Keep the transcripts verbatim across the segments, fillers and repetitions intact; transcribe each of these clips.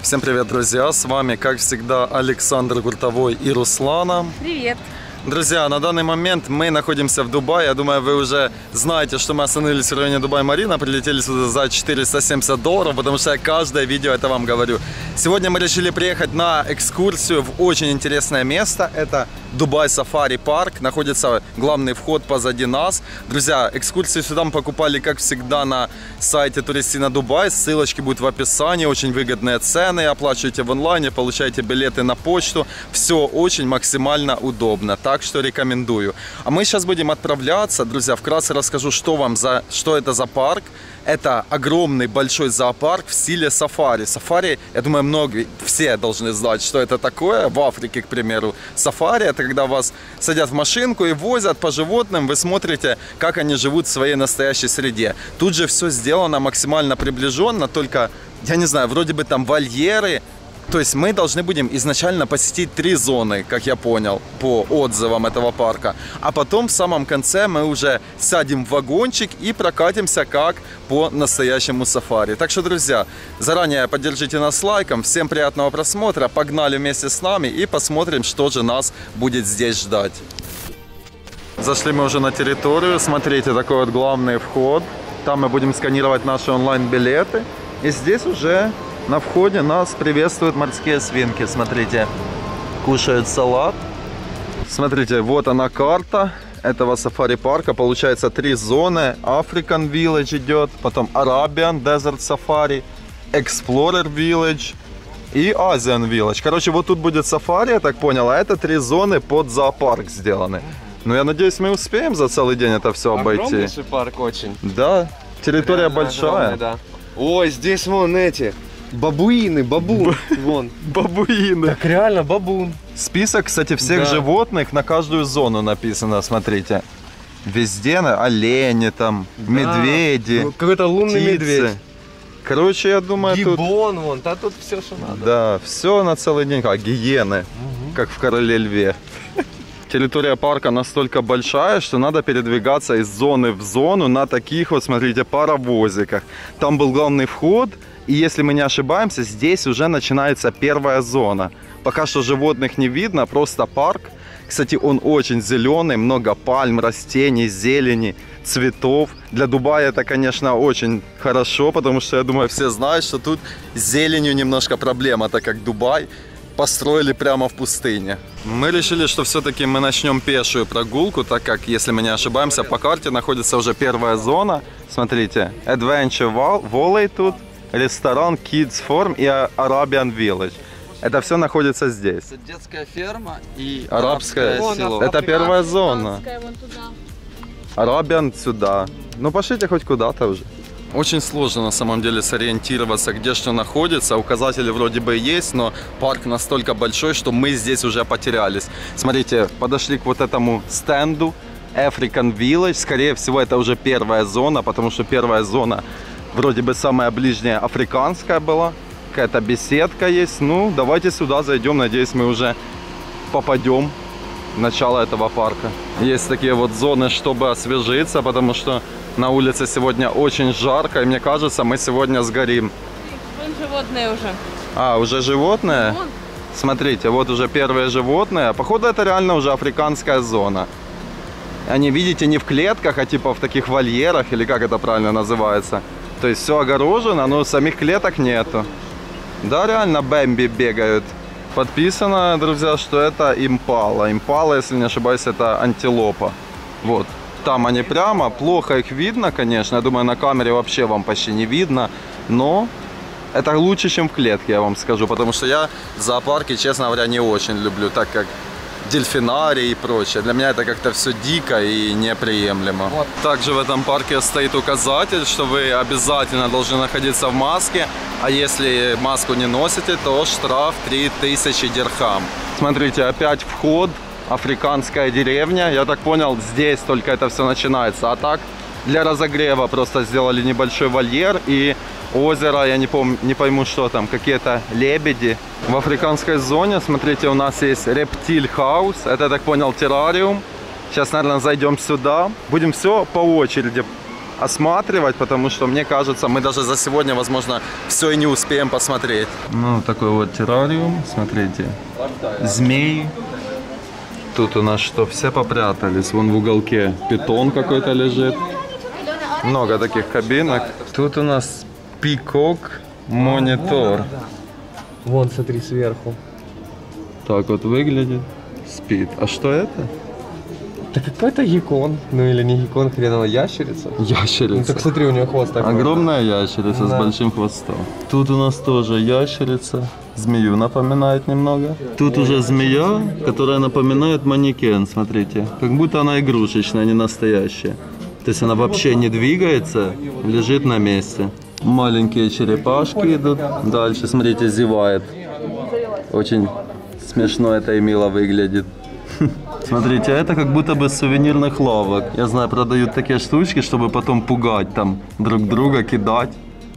Всем привет, друзья! С вами, как всегда, Александр Гуртовой и Руслана. Привет! Друзья, на данный момент мы находимся в Дубае. Я думаю, вы уже знаете, что мы остановились в районе Дубай-Марина. Прилетели сюда за четыреста семьдесят долларов, потому что я каждое видео это вам говорю. Сегодня мы решили приехать на экскурсию в очень интересное место. Это Дубай Сафари Парк. Находится главный вход позади нас. Друзья, экскурсию сюда мы покупали, как всегда, на сайте Туристина Дубай. Ссылочки будут в описании. Очень выгодные цены. Оплачиваете в онлайне, получаете билеты на почту. Все очень максимально удобно. Так что рекомендую. А мы сейчас будем отправляться. Друзья, вкратце расскажу, что вам за, что это за парк. Это огромный большой зоопарк в стиле сафари. Сафари, я думаю, многие, все должны знать, что это такое. В Африке, к примеру, сафари — это когда вас садят в машинку и возят по животным. Вы смотрите, как они живут в своей настоящей среде. Тут же все сделано максимально приближенно, только, я не знаю, вроде бы там вольеры. То есть мы должны будем изначально посетить три зоны, как я понял, по отзывам этого парка. А потом в самом конце мы уже сядем в вагончик и прокатимся как по настоящему сафари. Так что, друзья, заранее поддержите нас лайком. Всем приятного просмотра. Погнали вместе с нами и посмотрим, что же нас будет здесь ждать. Зашли мы уже на территорию. Смотрите, такой вот главный вход. Там мы будем сканировать наши онлайн-билеты. И здесь уже... на входе нас приветствуют морские свинки. Смотрите, кушают салат. Смотрите, вот она карта этого сафари-парка. Получается три зоны. African Village идет, потом Arabian Desert Safari, Explorer Village и Asian Village. Короче, вот тут будет сафари, я так понял, а это три зоны под зоопарк сделаны. Ну, я надеюсь, мы успеем за целый день это все обойти. Огромнейший парк очень. Да, территория реально большая. Огромная, да. Ой, здесь вон эти... бабуины, бабун, вон. Бабуины. Так реально бабун. Список, кстати, всех да. животных на каждую зону написано, смотрите. Везде олени там, да. медведи, ну, какой-то лунный птицы. Медведь. Короче, я думаю, Гибон, тут... вон, да тут все, что надо. Да, все на целый день, как гиены, угу. как в Короле Льве. Территория парка настолько большая, что надо передвигаться из зоны в зону на таких вот, смотрите, паровозиках. Там был главный вход. И если мы не ошибаемся, здесь уже начинается первая зона. Пока что животных не видно, просто парк. Кстати, он очень зеленый, много пальм, растений, зелени, цветов. Для Дубая это, конечно, очень хорошо, потому что, я думаю, все знают, что тут с зеленью немножко проблема, так как Дубай построили прямо в пустыне. Мы решили, что все-таки мы начнем пешую прогулку, так как, если мы не ошибаемся, по карте находится уже первая зона. Смотрите, Adventure Valley тут. Ресторан Kids Farm и Arabian Village. Это все находится здесь. Это детская ферма и арабское село. Это первая зона. Arabian сюда. Ну пошлите хоть куда-то уже. Очень сложно на самом деле сориентироваться, где что находится. Указатели вроде бы есть, но парк настолько большой, что мы здесь уже потерялись. Смотрите, подошли к вот этому стенду African Village. Скорее всего, это уже первая зона, потому что первая зона вроде бы самая ближняя африканская была. Какая-то беседка есть. Ну, давайте сюда зайдем. Надеюсь, мы уже попадем в начало этого парка. Есть такие вот зоны, чтобы освежиться, потому что на улице сегодня очень жарко. И мне кажется, мы сегодня сгорим. Вон животные уже. А, уже животные? Вон. Смотрите, вот уже первые животные. Походу, это реально уже африканская зона. Они, видите, не в клетках, а типа в таких вольерах, или как это правильно называется. То есть все огорожено, но самих клеток нету. Да, реально бэмби бегают. Подписано, друзья, что это импала. Импала, если не ошибаюсь, это антилопа. Вот. Там они прямо. Плохо их видно, конечно. Я думаю, на камере вообще вам почти не видно. Но это лучше, чем в клетке, я вам скажу. Потому что я зоопарки, честно говоря, не очень люблю. Так как дельфинарий и прочее. Для меня это как-то все дико и неприемлемо. Вот. Также в этом парке стоит указатель, что вы обязательно должны находиться в маске. А если маску не носите, то штраф три тысячи дирхам. Смотрите, опять вход. Африканская деревня. Я так понял, здесь только это все начинается. А так, для разогрева просто сделали небольшой вольер и озеро, я не помню, не пойму, что там, какие-то лебеди. В африканской зоне, смотрите, у нас есть рептиль хаус. Это, я так понял, террариум. Сейчас, наверное, зайдем сюда. Будем все по очереди осматривать, потому что, мне кажется, мы даже за сегодня, возможно, все и не успеем посмотреть. Ну, такой вот террариум, смотрите, змеи. Тут у нас что, все попрятались, вон в уголке питон какой-то лежит. Много таких кабинок. Тут у нас пикок монитор. Вон, смотри, сверху. Так вот выглядит. Спит. А что это? Да какой-то геккон. Ну или не геккон, хреново, ящерица. Ящерица. Ну так смотри, у нее хвост такой. Огромная ящерица, да, с большим хвостом. Тут у нас тоже ящерица. Змею напоминает немного. Тут уже змея, которая напоминает манекен, смотрите. Как будто она игрушечная, не настоящая. То есть она вообще не двигается, лежит на месте. Маленькие черепашки идут. Дальше, смотрите, зевает. Очень смешно это и мило выглядит. Смотрите, это как будто бы с сувенирных лавок. Я знаю, продают такие штучки, чтобы потом пугать там друг друга, кидать.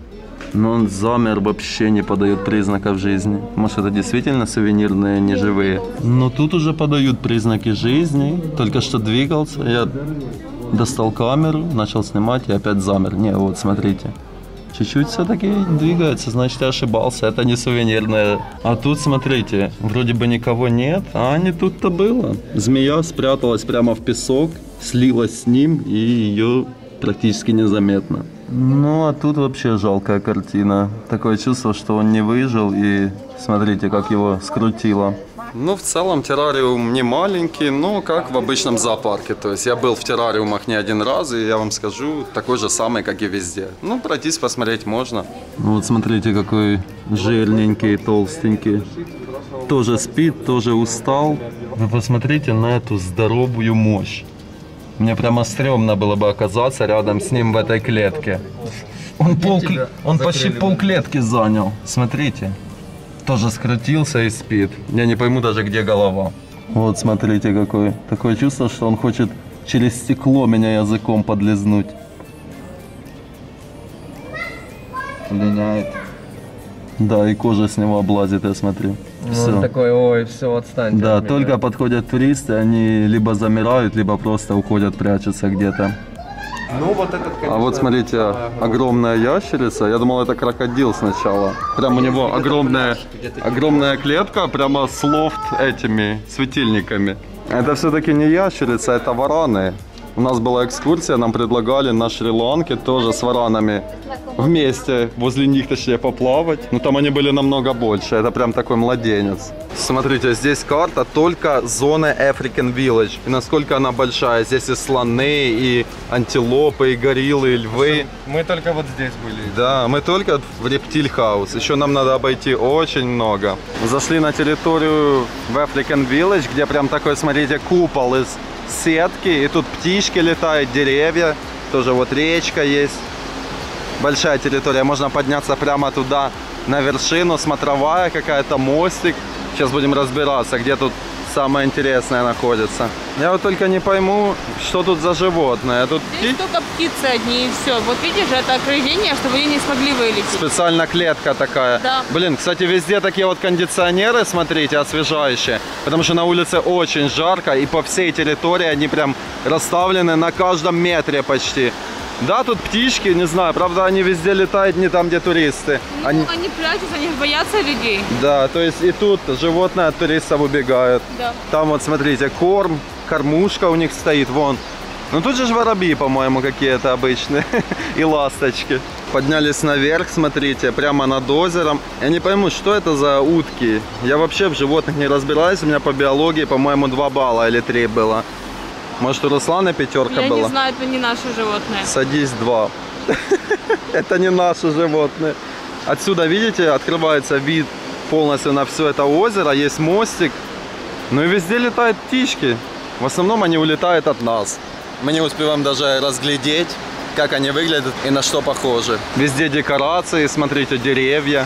Но он замер, вообще не подает признаков жизни. Может, это действительно сувенирные, не живые. Но тут уже подают признаки жизни. Только что двигался. Я достал камеру, начал снимать и опять замер. Не, вот смотрите. Чуть-чуть все-таки двигается, значит, я ошибался. Это не сувенирное. А тут, смотрите, вроде бы никого нет, а не тут-то было. Змея спряталась прямо в песок, слилась с ним, и ее практически незаметно. Ну, а тут вообще жалкая картина. Такое чувство, что он не выжил, и смотрите, как его скрутило. Ну, в целом, террариум не маленький, но как в обычном зоопарке. То есть я был в террариумах не один раз, и я вам скажу, такой же самый, как и везде. Ну, пройтись, посмотреть можно. Ну, вот смотрите, какой жирненький, толстенький. Тоже спит, тоже устал. Вы посмотрите на эту здоровую мощь. Мне прямо стрёмно было бы оказаться рядом с ним в этой клетке. Он, пол, он почти полклетки занял. Смотрите. Тоже скрутился и спит. Я не пойму даже, где голова. Вот, смотрите, какой. Такое чувство, что он хочет через стекло меня языком подлизнуть. Линяет. Да, и кожа с него облазит, я смотрю. Все. Он такой, ой, все, отстань. Да, только подходят туристы, они либо замирают, либо просто уходят, прячутся где-то. Ну, вот этот, конечно, а вот смотрите, огромная ящерица. Я думал, это крокодил сначала. Прям у него огромная, огромная клетка, прямо с лофт этими светильниками. Это все-таки не ящерица, это вараны. У нас была экскурсия, нам предлагали на Шри-Ланке тоже с варанами вместе, возле них, точнее, поплавать. Но там они были намного больше, это прям такой младенец. Смотрите, здесь карта только зоны African Village. И насколько она большая. Здесь и слоны, и антилопы, и гориллы, и львы. Мы только вот здесь были. Да, мы только в Рептиль Хаус. Еще нам надо обойти очень много. Зашли на территорию в African Village, где прям такой, смотрите, купол из сетки. И тут птички летают, деревья. Тоже вот речка есть. Большая территория. Можно подняться прямо туда, на вершину. Смотровая какая-то, мостик. Сейчас будем разбираться, где тут самое интересное находится. Я вот только не пойму, что тут за животное. Тут Здесь птиц... только птицы одни и все. Вот видишь, это ограждение, чтобы они не смогли вылететь. Специально клетка такая. Да. Блин, кстати, везде такие вот кондиционеры, смотрите, освежающие. Потому что на улице очень жарко, и по всей территории они прям расставлены на каждом метре почти. Да, тут птички, не знаю, правда, они везде летают, не там, где туристы. Ну, они... они прячутся, они боятся людей. Да, то есть и тут животные от туристов убегают. Да. Там вот, смотрите, корм, кормушка у них стоит, вон. Ну тут же ж воробьи, по-моему, какие-то обычные. И ласточки. Поднялись наверх, смотрите, прямо над озером. Я не пойму, что это за утки. Я вообще в животных не разбираюсь. У меня по биологии, по-моему, два балла или три было. Может, у Руслана пятерка Я была? не знаю, это не наше животное. Садись, два. Это не наше животное. Отсюда, видите, открывается вид полностью на все это озеро. Есть мостик. Ну и везде летают птички. В основном они улетают от нас. Мы не успеваем даже разглядеть, как они выглядят и на что похожи. Везде декорации, смотрите, деревья.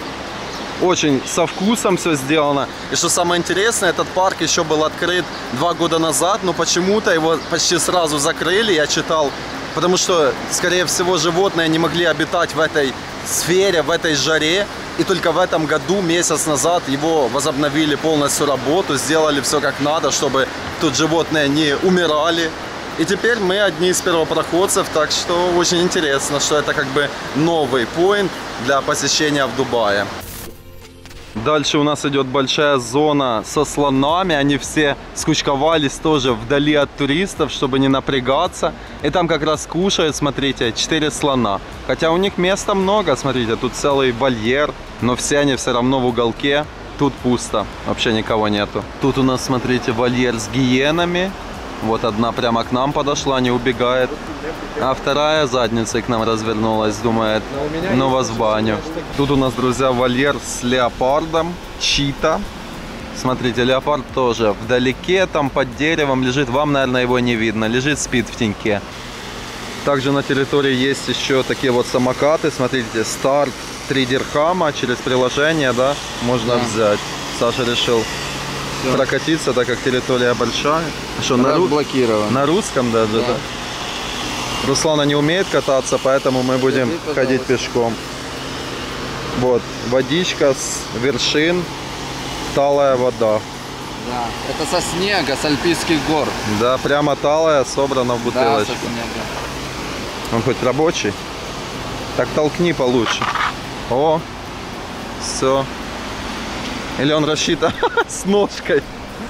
Очень со вкусом все сделано. И что самое интересное, этот парк еще был открыт два года назад, но почему-то его почти сразу закрыли, я читал. Потому что, скорее всего, животные не могли обитать в этой сфере, в этой жаре. И только в этом году, месяц назад, его возобновили полностью работу, сделали все как надо, чтобы тут животные не умирали. И теперь мы одни из первопроходцев, так что очень интересно, что это как бы новый поинт для посещения в Дубае. Дальше у нас идет большая зона со слонами. Они все скучковались тоже вдали от туристов, чтобы не напрягаться. И там как раз кушают, смотрите, четыре слона. Хотя у них места много, смотрите, тут целый вольер. Но все они все равно в уголке. Тут пусто, вообще никого нету. Тут у нас, смотрите, вольер с гиенами. Вот одна прямо к нам подошла, не убегает. А вторая задницей к нам развернулась, думает, ну вас в баню. Тут у нас, друзья, вольер с леопардом, чита. Смотрите, леопард тоже вдалеке, там под деревом лежит. Вам, наверное, его не видно. Лежит, спит в теньке. Также на территории есть еще такие вот самокаты. Смотрите, старт три дирхама через приложение, да, можно да. взять. Саша решил Все. прокатиться, так как территория большая. Что, на, ру... на русском даже, да. да? Руслана не умеет кататься, поэтому мы будем Иди, ходить пешком. Вот, водичка с вершин, талая вода. Да, это со снега, с альпийских гор. Да, прямо талая, собрана в бутылочку. Да, со снега. Он хоть рабочий? Так толкни получше. О, все. Или он рассчитан с ножкой.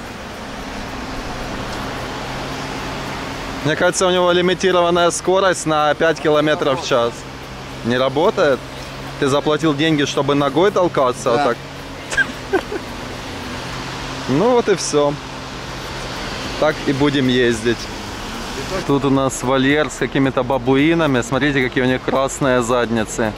Мне кажется, у него лимитированная скорость на пять километров в час. Не работает? Ты заплатил деньги, чтобы ногой толкаться, да. а так? Ну вот и все. Так и будем ездить. Тут у нас вольер с какими-то бабуинами. Смотрите, какие у них красные задницы.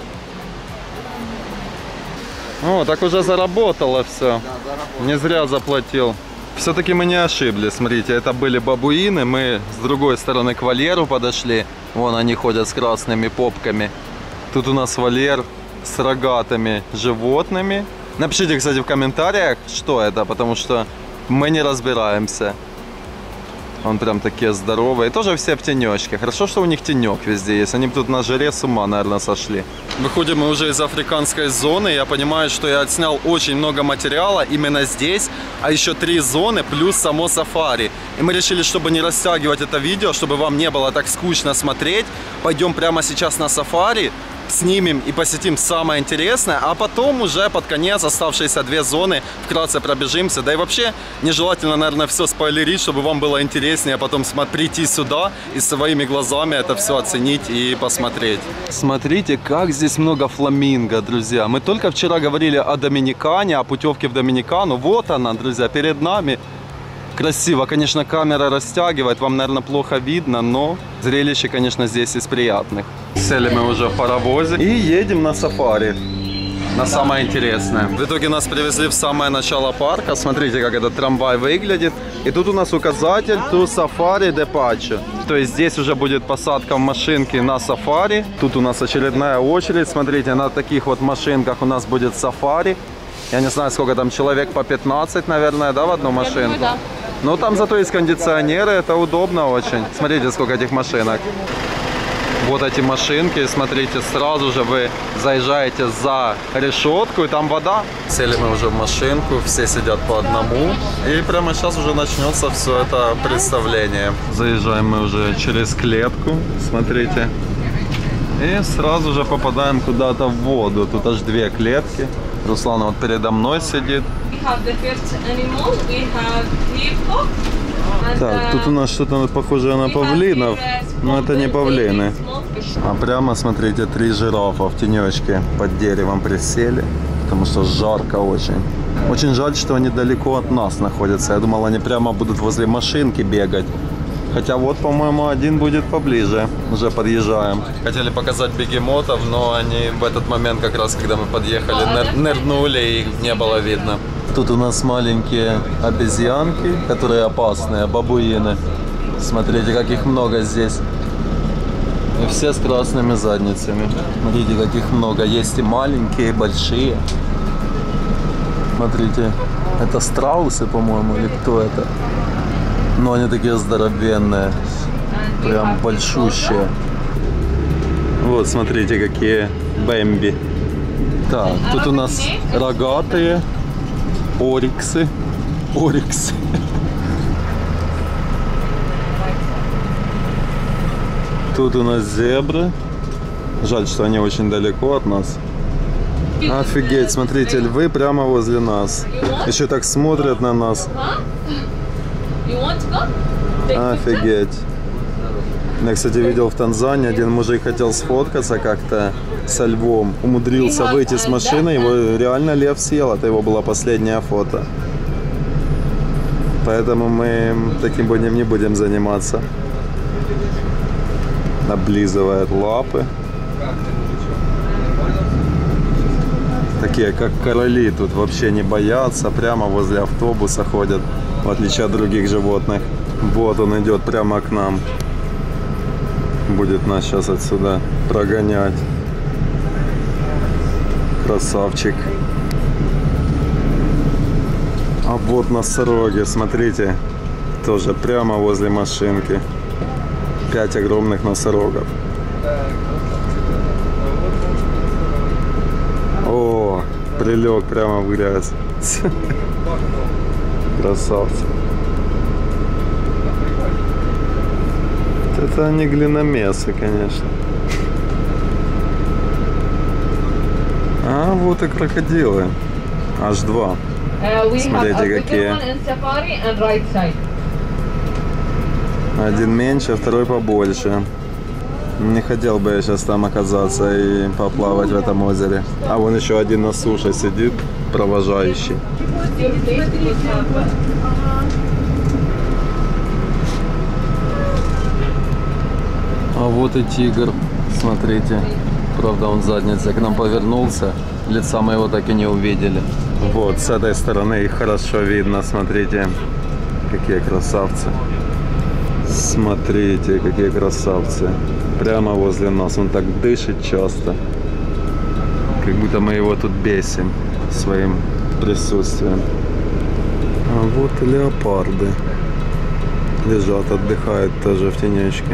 О, так уже заработало все. Не зря заплатил. Все-таки мы не ошиблись. Смотрите, это были бабуины. Мы с другой стороны к вольеру подошли. Вон они ходят с красными попками. Тут у нас вольер с рогатыми животными. Напишите, кстати, в комментариях, что это, потому что мы не разбираемся. Он прям такие здоровые. Тоже все в тенечке. Хорошо, что у них тенек везде есть. Они тут на жаре с ума, наверное, сошли. Выходим мы уже из африканской зоны. Я понимаю, что я отснял очень много материала именно здесь. А еще три зоны плюс само сафари. И мы решили, чтобы не растягивать это видео, чтобы вам не было так скучно смотреть, пойдем прямо сейчас на сафари, снимем и посетим самое интересное, а потом уже под конец оставшиеся две зоны вкратце пробежимся. Да и вообще нежелательно, наверное, все спойлерить, чтобы вам было интереснее потом прийти сюда и своими глазами это все оценить и посмотреть. Смотрите, как здесь много фламинго, друзья. Мы только вчера говорили о Доминикане, о путевке в Доминикану. Вот она, друзья, перед нами. Красиво, конечно, камера растягивает, вам, наверное, плохо видно, но зрелище, конечно, здесь из приятных. Сели мы уже в паровозе и едем на сафари, на самое интересное. В итоге нас привезли в самое начало парка. Смотрите, как этот трамвай выглядит. И тут у нас указатель «To Safari Departure». То есть здесь уже будет посадка в машинки на сафари. Тут у нас очередная очередь. Смотрите, на таких вот машинках у нас будет сафари. Я не знаю, сколько там, человек по пятнадцать, наверное, да, в одну машинку? Я думаю, да. Ну, там зато есть кондиционеры, это удобно очень. Смотрите, сколько этих машинок. Вот эти машинки, смотрите, сразу же вы заезжаете за решетку, и там вода. Сели мы уже в машинку, все сидят по одному. И прямо сейчас уже начнется все это представление. Заезжаем мы уже через клетку, смотрите. И сразу же попадаем куда-то в воду. Тут аж две клетки. Руслан вот передо мной сидит. Так, тут у нас что-то похожее на павлинов, но это не павлины. А прямо, смотрите, три жирафа в тенечке под деревом присели, потому что жарко очень. Очень жаль, что они далеко от нас находятся. Я думал, они прямо будут возле машинки бегать. Хотя вот, по-моему, один будет поближе. Уже подъезжаем. Хотели показать бегемотов, но они в этот момент, как раз когда мы подъехали, ныр нырнули, и их не было видно. Тут у нас маленькие обезьянки, которые опасные, бабуины. Смотрите, как их много здесь. И все с красными задницами. Смотрите, как их много. Есть и маленькие, и большие. Смотрите, это страусы, по-моему, или кто это? Но они такие здоровенные, прям большущие. Вот, смотрите, какие бэмби. Так, тут у нас рогатые, ориксы, ориксы. Тут у нас зебры. Жаль, что они очень далеко от нас. Офигеть, смотрите, львы прямо возле нас. Еще так смотрят на нас. Офигеть. Я, кстати, видел в Танзании, один мужик хотел сфоткаться как-то со львом. Умудрился выйти с машины, его реально лев съел. Это его было последнее фото. Поэтому мы таким будем не будем заниматься. Облизывает лапы. Такие, как короли, тут вообще не боятся. Прямо возле автобуса ходят, в отличие от других животных. Вот он идет прямо к нам. Будет нас сейчас отсюда прогонять. Красавчик. А вот носороги, смотрите. Тоже прямо возле машинки. Пять огромных носорогов. О, прилег прямо в грязь. Красавцы. Это они глиномесы, конечно. А вот и крокодилы. Аж два. Смотрите, какие. Один меньше, второй побольше. Не хотел бы я сейчас там оказаться и поплавать в этом озере. А вон еще один на суше сидит, провожающий. А вот и тигр, смотрите. Правда, он задницей к нам повернулся. Лица мы его так и не увидели. Вот, с этой стороны их хорошо видно, смотрите. Какие красавцы. Смотрите, какие красавцы. Прямо возле нас. Он так дышит часто. Как будто мы его тут бесим своим присутствием. А вот и леопарды. Лежат, отдыхают тоже в тенечке.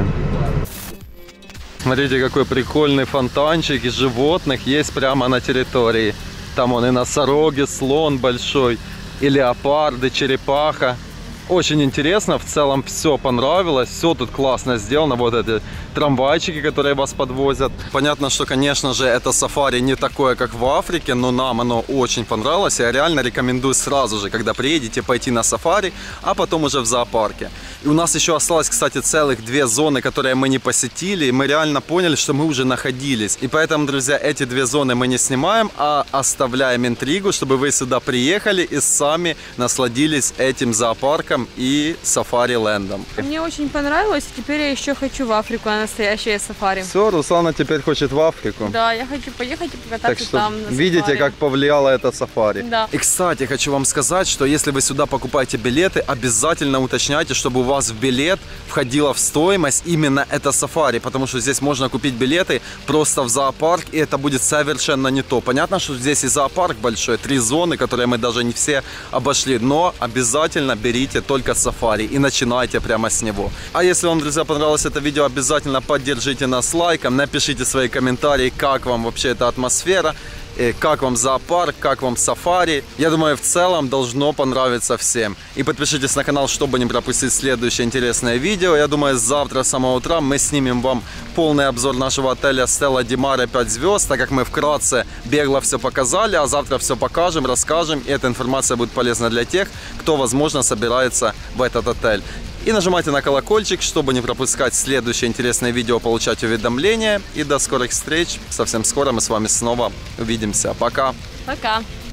Смотрите, какой прикольный фонтанчик из животных есть прямо на территории. Там он и носороги, слон большой, и леопарды, черепаха. Очень интересно, в целом все понравилось, все тут классно сделано, вот эти трамвайчики, которые вас подвозят. Понятно, что, конечно же, это сафари не такое, как в Африке, но нам оно очень понравилось. Я реально рекомендую сразу же, когда приедете, пойти на сафари, а потом уже в зоопарке. И у нас еще осталось, кстати, целых две зоны, которые мы не посетили, и мы реально поняли, что мы уже находились. И поэтому, друзья, эти две зоны мы не снимаем, а оставляем интригу, чтобы вы сюда приехали и сами насладились этим зоопарком и сафари-лендом. Мне очень понравилось, теперь я еще хочу в Африку на настоящее сафари. Все, Руслана теперь хочет в Африку. Да, я хочу поехать и покататься Так что там на видите, сафари. как повлияло это сафари. Да. И, кстати, хочу вам сказать, что если вы сюда покупаете билеты, обязательно уточняйте, чтобы у вас в билет входила в стоимость именно это сафари, потому что здесь можно купить билеты просто в зоопарк, и это будет совершенно не то. Понятно, что здесь и зоопарк большой, три зоны, которые мы даже не все обошли, но обязательно берите только сафари и начинайте прямо с него. А если вам, друзья, понравилось это видео, обязательно поддержите нас лайком, напишите свои комментарии, как вам вообще эта атмосфера, как вам зоопарк, как вам сафари. Я думаю, в целом должно понравиться всем. И подпишитесь на канал, чтобы не пропустить следующее интересное видео. Я думаю, завтра с самого утра мы снимем вам полный обзор нашего отеля Stella Di Mare пять звезд, так как мы вкратце бегло все показали, а завтра все покажем, расскажем. И эта информация будет полезна для тех, кто, возможно, собирается в этот отель. И нажимайте на колокольчик, чтобы не пропускать следующее интересное видео, получать уведомления. И до скорых встреч. Совсем скоро мы с вами снова увидимся. Пока. Пока.